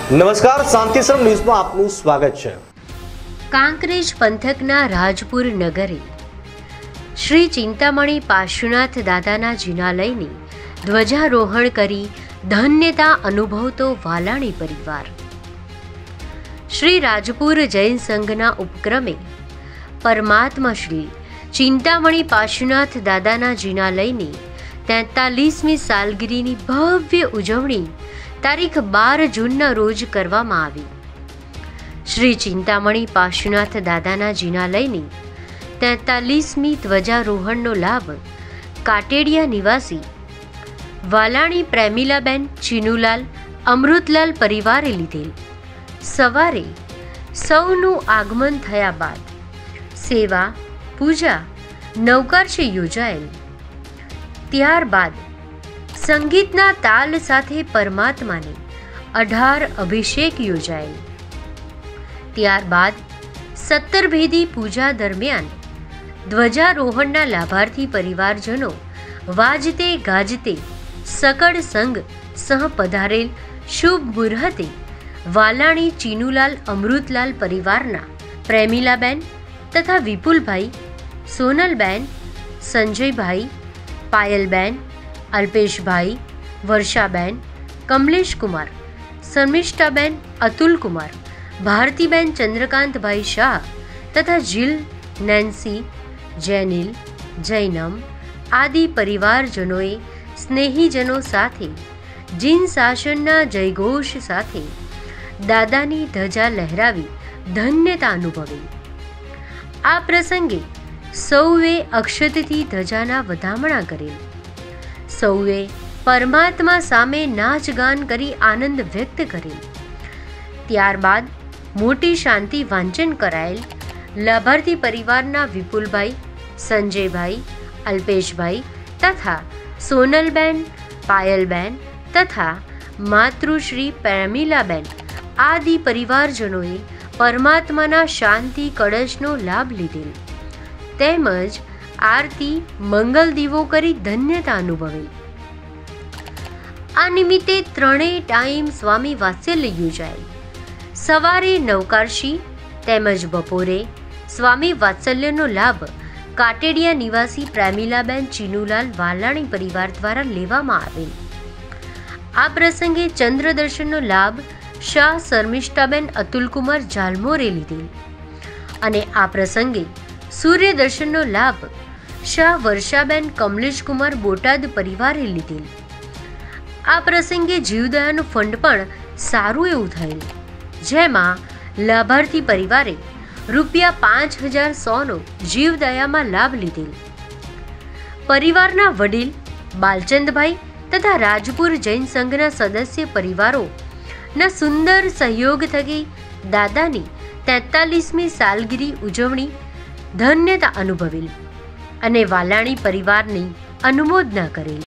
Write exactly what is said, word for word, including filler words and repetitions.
નમસ્કાર, શાંતિશ્રમ ન્યૂઝમાં આપનું સ્વાગત છે। કાંકરેજ પંથકના રાજપુર નગરે શ્રી ચિંતામણી પાર્શ્વનાથ દાદાના જિનાલયની ધ્વજારોહણ કરી ધન્યતા અનુભવતો વાલાણી પરિવાર। શ્રી રાજપુર જૈન સંઘના ઉપક્રમે પરમાત્મા શ્રી ચિંતામણી પાર્શ્વનાથ દાદાના જિનાલયની તેતાલીસમી સાલગીરીની ભવ્ય ઉજવણી તારીખ બાર જૂનના રોજ કરવામાં આવી। શ્રી ચિંતામણી પાર્શ્વનાથ દાદાના જિનાલયની તેતાલીસમી ધ્વજારોહણનો લાભ કાટેડિયા નિવાસી વાલાણી પ્રેમીલાબેન ચીનુલાલ અમૃતલાલ પરિવારે લીધેલ। સવારે સૌનું આગમન થયા બાદ સેવા પૂજા નવકારશે યોજાયેલ। ત્યારબાદ સંગીતના તાલ સાથે પરમાત્માને અઢાર અભિષેક યોજાયેલ। ત્યારબાદ સત્તરભેદી પૂજા દરમિયાન ધ્વજારોહણના લાભાર્થી પરિવારજનો વાજતે ગાજતે સકળ સંઘ સહ પધારેલ શુભ મુહૂર્તે વાલાણી ચીનુલાલ અમૃતલાલ પરિવારના પ્રેમીલાબેન તથા વિપુલભાઈ, સોનલબેન, સંજયભાઈ, પાયલબેન, અલ્પેશભાઈ, વર્ષાબેન, કમલેશકુમાર, શર્મિષ્ઠાબેન, અતુલકુમાર, ભારતીબેન ચંદ્રકાંતભાઈ શાહ તથા જીલ, નેન્સી, જેનિલ, જૈનમ આદિ પરિવારજનોએ સ્નેહીજનો સાથે જીન શાસનના જયઘોષ સાથે દાદાની ધજા લહેરાવી ધન્યતા અનુભવી। આ પ્રસંગે સૌએ અક્ષતથી ધજાના વધામણા કરેલ। સૌએ પરમાત્મા સામે નાચ ગાન કરી આનંદ વ્યક્ત કરેલ। ત્યારબાદ મોટી શાંતિ વાંચન કરાયેલ। લાભાર્થી પરિવારના વિપુલભાઈ, સંજયભાઈ, અલ્પેશભાઈ તથા સોનલબેન, પાયલબેન તથા માતૃશ્રી પ્રેમીલાબેન આદિ પરિવારજનોએ પરમાત્માના શાંતિ કળશનો લાભ લીધેલ તેમજ આરતી મંગલ દીવો કરી ધન્યતા અનુભવેલ। આ નિમિત્તે ત્રણેય ટાઈમ સ્વામી વાત્સલ્ય યોજાયેલ। સવારે નવકારશી તેમજ બપોરે સ્વામી વાત્સલ્યનો લાભ કાટેડિયા નિવાસી પ્રેમીલાબેન ચીનુલાલ વાલાણી પરિવાર દ્વારા લેવામાં આવેલ। આ પ્રસંગે ચંદ્ર દર્શનનો લાભ શાહ શર્મિષ્ઠાબેન અતુલકુમાર ઝાલમોરે લીધેલ અને આ પ્રસંગે સૂર્ય દર્શનનો લાભ શાહ વર્ષાબેન કમલેશકુમાર બોટાદ પરિવારે લીધેલ। આ પ્રસંગે જીવદયાનું ફંડ પણ સારું એવું થયેલ, જેમાં લાભાર્થી પરિવારે રૂપિયા પાંચ હજાર સોનો જીવદયામાં લાભ લીધેલ। પરિવારના વડીલ બાલચંદભાઈ તથા રાજપુર જૈન સંઘના સદસ્ય પરિવારોના સુંદર સહયોગ થકી દાદાની તેતાલીસમી સાલગીરી ઉજવણી ધન્યતા અનુભવેલ અને વાલાણી પરિવારની અનુમોદના કરેલ।